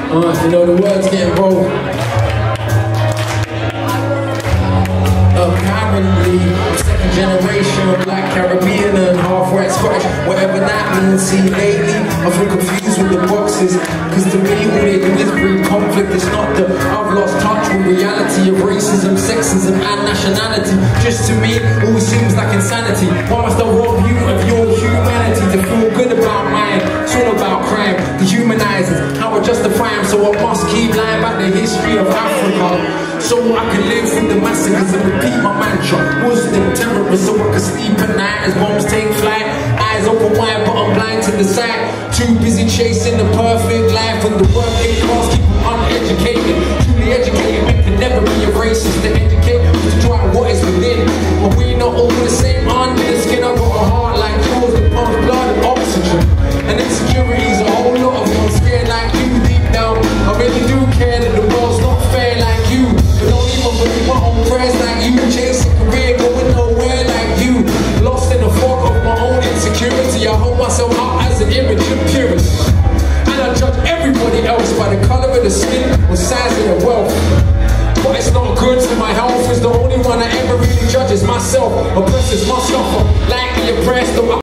You know the words getting rolled. Apparently, second generation of Black Caribbean and half white Scottish, whatever that means. See, lately I feel confused with the boxes, cause to me all they do is breed conflict. It's not that I've lost touch with reality of racism, sexism and nationality. Just to me, all seems like insanity. Why must I rob you of your humanity to feel good about mine? It's all about crime, dehumanizing how I justify them, so I must keep lying about the history of Africa. So I can live through the massacres and repeat my mantra. Muslim terrorists, so I can sleep at night as bombs take flight. Eyes open wide but I'm blind to the sight. Too busy chasing the perfect life when the working class keep them uneducated. Truly educated men can never be a racist. To educate to try what is within. But we not all the same under the skin. I got a heart like yours that pumps blood and oxygen. And insecurities, a whole lot of them. I'm scared like you deep down. I really do care that the world's not fair like you. But don't even believe my own prayers like you. Chasing career, going nowhere like you. Lost in the fog of my own insecurity. I hold myself out as an image of purity. And I judge everybody else by the colour of the skin or size of their wealth. But it's not good for my health, is the only one I ever really judge is myself. Oppressors must suffer like the oppressed.